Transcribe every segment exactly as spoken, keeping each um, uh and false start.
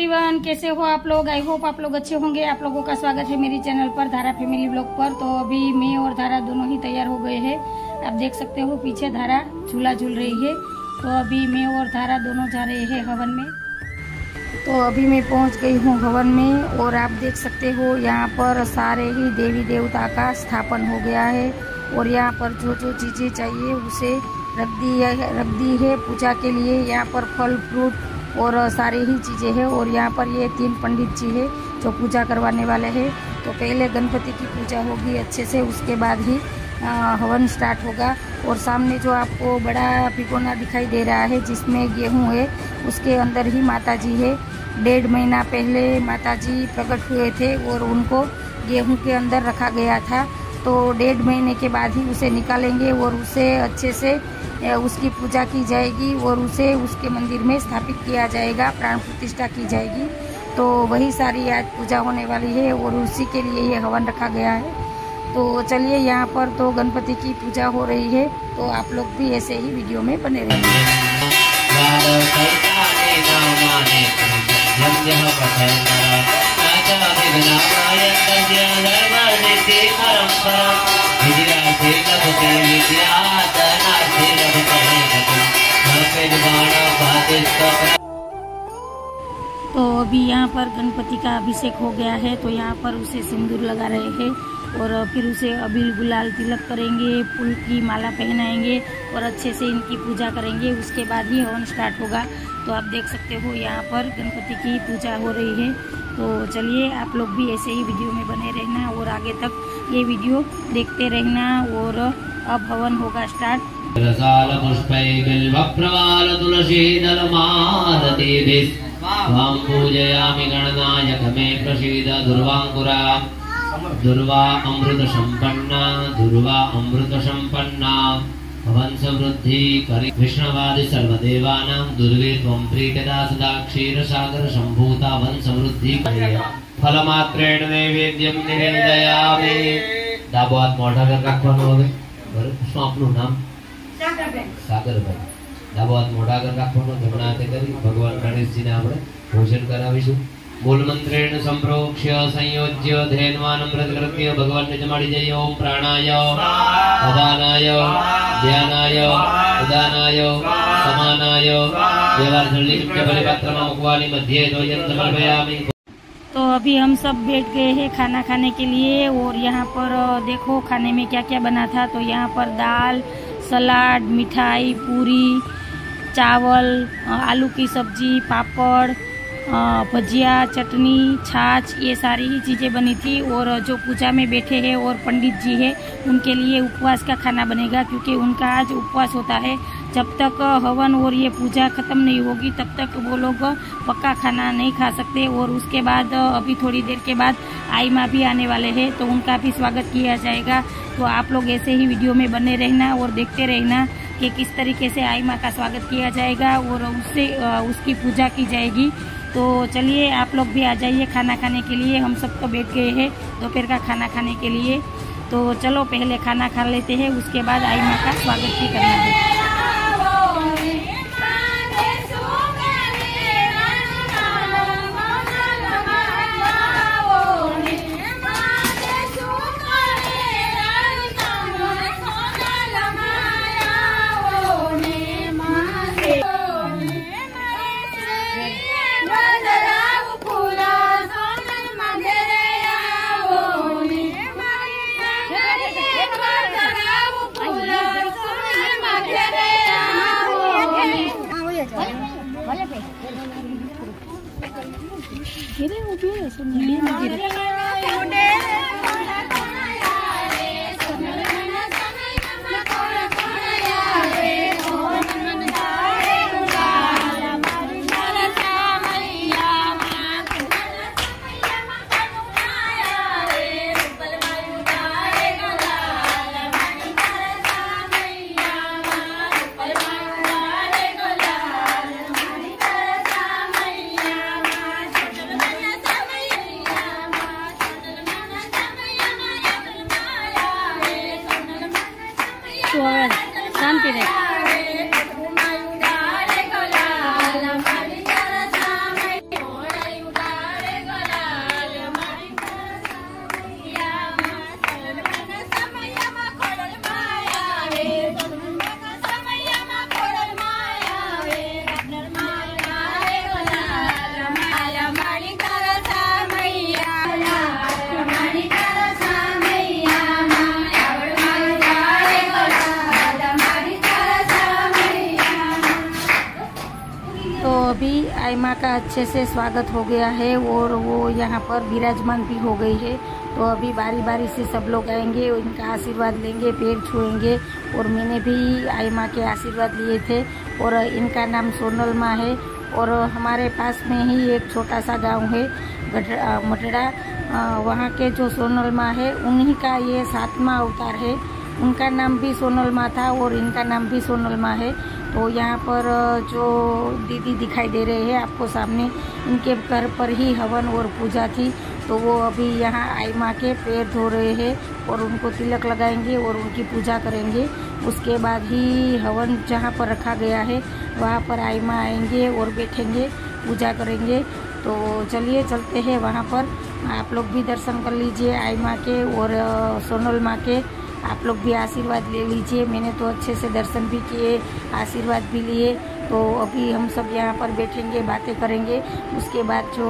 Everyone, कैसे हो आप लोग। आई होप आप लोग अच्छे होंगे। आप लोगों का स्वागत है मेरी चैनल पर धारा फैमिली ब्लॉग पर। तो अभी मैं और धारा दोनों ही तैयार हो गए हैं। आप देख सकते हो पीछे धारा झूला झूल रही है। तो अभी मैं और धारा दोनों जा रहे हैं हवन में। तो अभी मैं पहुंच गई हूं हवन में और आप देख सकते हो यहाँ पर सारे ही देवी देवता का स्थापन हो गया है। और यहाँ पर जो जो चीज़ें चाहिए उसे रख दी है रख दी है पूजा के लिए। यहाँ पर फल फ्रूट और सारी ही चीज़ें हैं। और यहाँ पर ये तीन पंडित जी है जो पूजा करवाने वाले हैं। तो पहले गणपति की पूजा होगी अच्छे से, उसके बाद ही हवन स्टार्ट होगा। और सामने जो आपको बड़ा भिगोना दिखाई दे रहा है जिसमें गेहूं है, उसके अंदर ही माता जी है। डेढ़ महीना पहले माता जी प्रकट हुए थे और उनको गेहूं के अंदर रखा गया था। तो डेढ़ महीने के बाद ही उसे निकालेंगे और उसे अच्छे से उसकी पूजा की जाएगी और उसे उसके मंदिर में स्थापित किया जाएगा, प्राण प्रतिष्ठा की जाएगी। तो वही सारी आज पूजा होने वाली है और उसी के लिए ये हवन रखा गया है। तो चलिए, यहाँ पर तो गणपति की पूजा हो रही है, तो आप लोग भी ऐसे ही वीडियो में बने रहेंगे। तो अभी यहाँ पर गणपति का अभिषेक हो गया है। तो यहाँ पर उसे सिंदूर लगा रहे हैं और फिर उसे अबील गुलाल तिलक करेंगे, फूल की माला पहनाएंगे और अच्छे से इनकी पूजा करेंगे। उसके बाद ही हवन स्टार्ट होगा। तो आप देख सकते हो यहाँ पर गणपति की पूजा हो रही है। तो चलिए, आप लोग भी ऐसे ही वीडियो में बने रहना और आगे तक ये वीडियो देखते रहना। और अब हवन होगा स्टार्ट। रसाल पुष्पै बिल्व प्रवाल तुलसी दलमालतीभिः त्वां पूजयामि गणनायक मे प्रसीद दुर्वांकुरा दुर्वा अमृत संपन्ना दुर्वा अमृत संपन्ना भवन समृद्धि करि विष्णवादि सर्वदेवानां दुर्गे त्वं प्रीतिदा सदा क्षीर सागर संभूता वन समृद्धि करि फलमात्रेण नैवेद्यं निवेदयामि। ડાબો હાથ મોઢા પર રાખવાનો હવે। બરાબર, શું આપનું નામ? સાગરભાઈ। ડાબો હાથ મોઢા પર રાખવાનો, જમણા હાથે કરી ભગવાન ગણેશજીને આપણે ભોજન કરાવીશું। मूल मंत्रेण संप्रोक्ष्य संयोज्य धैर्यवानं प्रकृत्य भगवान जमाड़ी जय। ओम प्राणाय अदानाय ध्यानाय उदानाय समानाय देवार्जली बलिपत्रम मुखवाली मध्ये द्वयं समर्पयामि। तो अभी हम सब बैठ गए हैं खाना खाने के लिए। और यहाँ पर देखो खाने में क्या क्या बना था। तो यहाँ पर दाल, सलाद, मिठाई, पूरी, चावल, आलू की सब्जी, पापड़, भजिया, चटनी, छाछ, ये सारी ही चीज़ें बनी थी। और जो पूजा में बैठे हैं और पंडित जी हैं उनके लिए उपवास का खाना बनेगा, क्योंकि उनका आज उपवास होता है। जब तक हवन और ये पूजा खत्म नहीं होगी तब तक वो लोग पक्का खाना नहीं खा सकते। और उसके बाद अभी थोड़ी देर के बाद आई माँ भी आने वाले हैं, तो उनका भी स्वागत किया जाएगा। तो आप लोग ऐसे ही वीडियो में बने रहना और देखते रहना कि किस तरीके से आई माँ का स्वागत किया जाएगा और उससे उसकी पूजा की जाएगी। तो चलिए, आप लोग भी आ जाइए खाना खाने के लिए। हम सब तो बैठ गए हैं दोपहर का खाना खाने के लिए। तो चलो पहले खाना खा लेते हैं, उसके बाद आई माँ का स्वागत भी करना है। गिरे वो भी है, सुन गिरे शांति रहे। आई माँ का अच्छे से स्वागत हो गया है और वो यहाँ पर विराजमान भी हो गई है। तो अभी बारी बारी से सब लोग आएंगे, इनका आशीर्वाद लेंगे, पैर छुएंगे। और मैंने भी आई माँ के आशीर्वाद लिए थे। और इनका नाम सोनल माँ है। और हमारे पास में ही एक छोटा सा गांव है मटड़ा, वहाँ के जो सोनल माँ है उन्हीं का ये सातवां अवतार है। उनका नाम भी सोनल माँ था और इनका नाम भी सोनल माँ है। तो यहाँ पर जो दीदी दिखाई दे रहे हैं आपको सामने, इनके घर पर ही हवन और पूजा थी। तो वो अभी यहाँ आई माँ के पैर धो रहे हैं और उनको तिलक लगाएंगे और उनकी पूजा करेंगे। उसके बाद ही हवन जहाँ पर रखा गया है वहाँ पर आई माँ आएंगे और बैठेंगे, पूजा करेंगे। तो चलिए चलते हैं वहाँ पर। आप लोग भी दर्शन कर लीजिए आई माँ के और सोनल माँ के। आप लोग भी आशीर्वाद ले लीजिए। मैंने तो अच्छे से दर्शन भी किए, आशीर्वाद भी लिए। तो अभी हम सब यहाँ पर बैठेंगे, बातें करेंगे। उसके बाद जो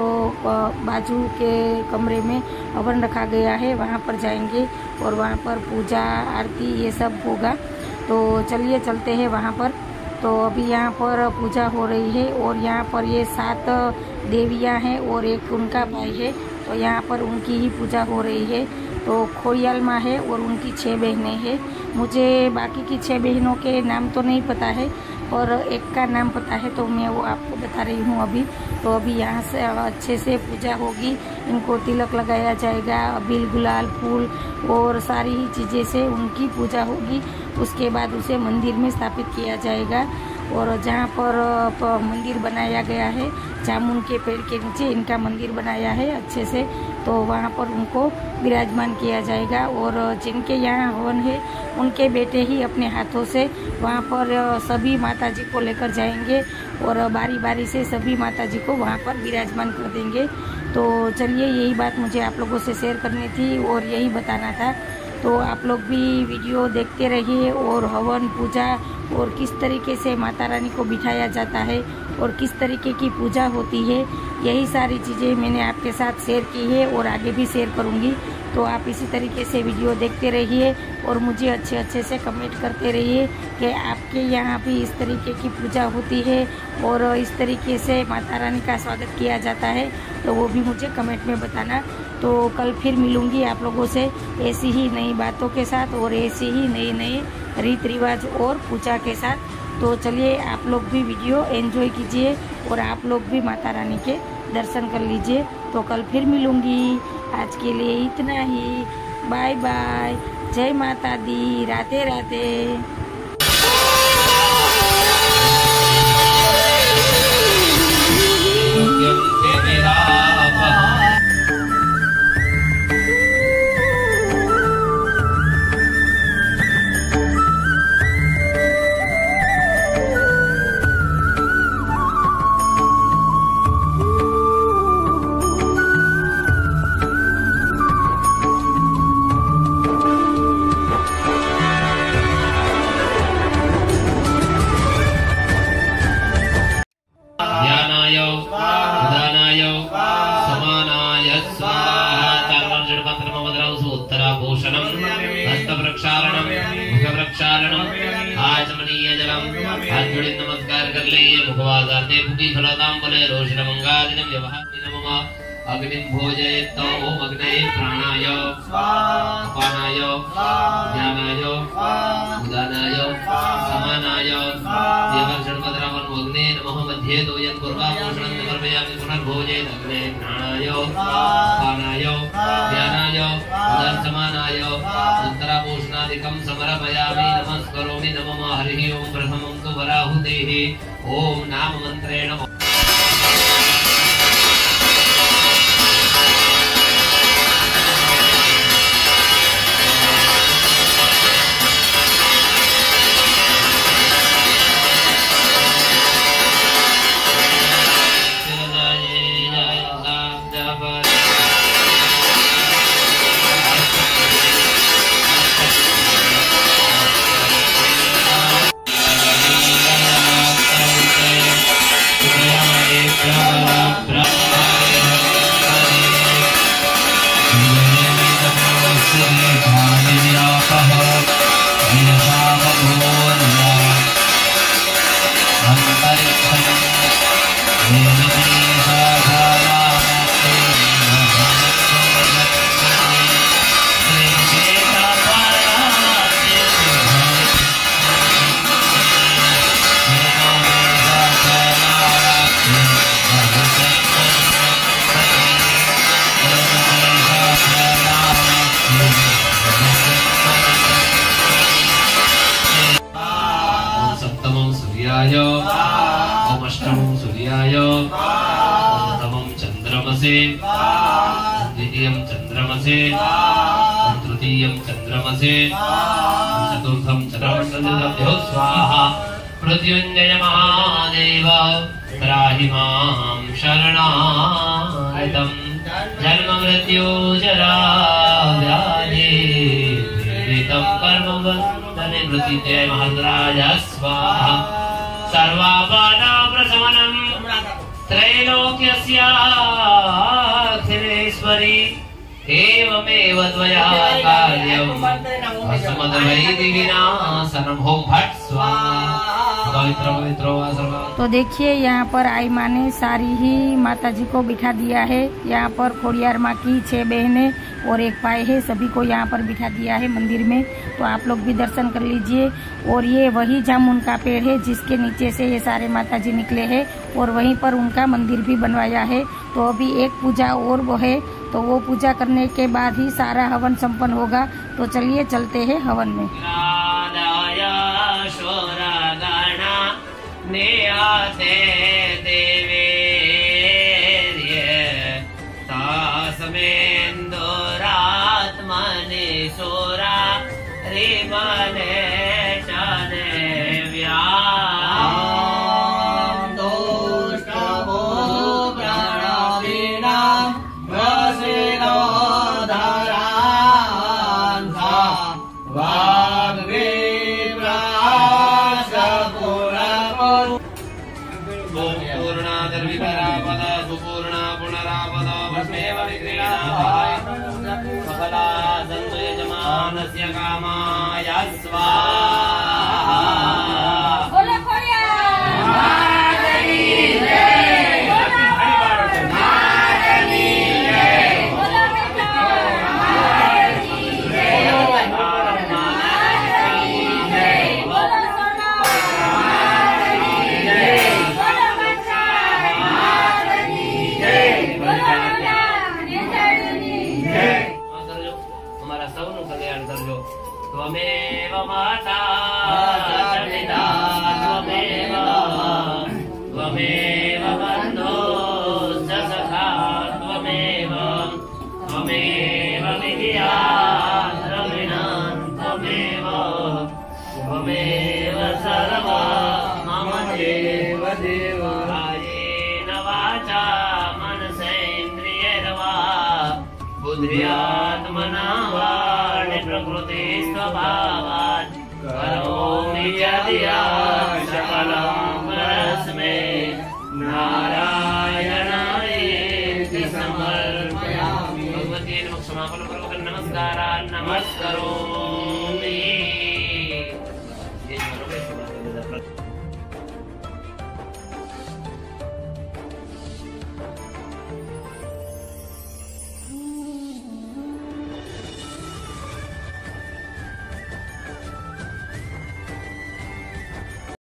बाजू के कमरे में हवन रखा गया है वहाँ पर जाएंगे और वहाँ पर पूजा आरती ये सब होगा। तो चलिए चलते हैं वहाँ पर। तो अभी यहाँ पर पूजा हो रही है और यहाँ पर ये सात देवियाँ हैं और एक उनका भाई है। तो यहाँ पर उनकी ही पूजा हो रही है। तो खोड़ियाल माँ है और उनकी छह बहनें हैं। मुझे बाकी की छह बहनों के नाम तो नहीं पता है और एक का नाम पता है, तो मैं वो आपको बता रही हूँ अभी। तो अभी यहाँ से अच्छे से पूजा होगी, इनको तिलक लगाया जाएगा, अबील गुलाल फूल और सारी ही चीज़ें से उनकी पूजा होगी। उसके बाद उसे मंदिर में स्थापित किया जाएगा। और जहाँ पर मंदिर बनाया गया है, जामुन के पेड़ के नीचे इनका मंदिर बनाया है अच्छे से, तो वहाँ पर उनको विराजमान किया जाएगा। और जिनके यहाँ हवन है उनके बेटे ही अपने हाथों से वहाँ पर सभी माता जी को लेकर जाएंगे और बारी बारी से सभी माता जी को वहाँ पर विराजमान कर देंगे। तो चलिए, यही बात मुझे आप लोगों से शेयर करनी थी और यही बताना था। तो आप लोग भी वीडियो देखते रहिए और हवन पूजा और किस तरीके से माता रानी को बिठाया जाता है और किस तरीके की पूजा होती है, यही सारी चीज़ें मैंने आपके साथ शेयर की है और आगे भी शेयर करूँगी। तो आप इसी तरीके से वीडियो देखते रहिए और मुझे अच्छे अच्छे से कमेंट करते रहिए कि आपके यहाँ भी इस तरीके की पूजा होती है और इस तरीके से माता रानी का स्वागत किया जाता है, तो वो भी मुझे कमेंट में बताना। तो कल फिर मिलूँगी आप लोगों से ऐसी ही नई बातों के साथ और ऐसी ही नए नए रीत रिवाज और पूजा के साथ। तो चलिए, आप लोग भी वीडियो एंजॉय कीजिए और आप लोग भी माता रानी के दर्शन कर लीजिए। तो कल फिर मिलूँगी। आज के लिए इतना ही। Bye bye. जय माता दी। राधे राधे। नमस्कार कर ले मुखवासाते मुखी खलताम बोले रोशन मंगादिनम व्यवहारिनम अग्निम भोजयत ओम अग्ने प्राणाय अपानाय ज्ञानाय उदानाय समानाय देवर्षण पद्रावन अग्ने नमः मध्ये दोयं पूर्वा पोषणं समर्पयामि पुनर्भोजयत अग्ने प्राणाय अपानाय ज्ञानाय उदान समानाय उत्तरा पोषणादिकं समर्पयामि नमस्करोमि नमः हरिः ओम प्रथमं तु वराहुतेः ओम नाम मंत्रेण चंद्रमसे द्वितीयं चंद्रमसे तृतीयं चंद्रमसे चतुर्थं चंद्रमसे स्वाहा मृत्युंजय महादेव त्राहि मां शरणागतं जन्म मृत्यु जरा व्याधि पीडितं कर्म बन्धने मृत्युंजय महाराज स्वाहा सर्वापदा प्रशमनं त्रैलोक्यस्याखिलेश्वरी एवमेव त्वया कार्यं भस्मदवैधि विनाशनं होम भट्ट स्वाहा। पवित्र पवित्र तो देखिए यहाँ पर आई माँ ने सारी ही माता जी को बिठा दिया है। यहाँ पर खोड़ियार माँ की छह बहनें और एक भाई है, सभी को यहाँ पर बिठा दिया है मंदिर में। तो आप लोग भी दर्शन कर लीजिए। और ये वही जामुन का पेड़ है जिसके नीचे से ये सारे माता जी निकले हैं और वहीं पर उनका मंदिर भी बनवाया है। तो अभी एक पूजा और वो है, तो वो पूजा करने के बाद ही सारा हवन संपन्न होगा। तो चलिए चलते हैं हवन में। कामाय स्वाहा। त्वमेव माता पिता त्वमेव त्वमेव बन्धुश्च सखा त्वमेव त्वमेव विद्या द्रविणं त्वमेव त्वमेव सर्वं मम देव देव कायेन वाचा मनसेन्द्रियैर्वा बुद्ध्यात्मना वा प्रकृति स्वभावात् करोमि यद्यत् सकलं परस्मै नारायणायेति समर्पयामि। भगवती नमः। समापन पूर्वक नमस्कारान् नमस्करोमि।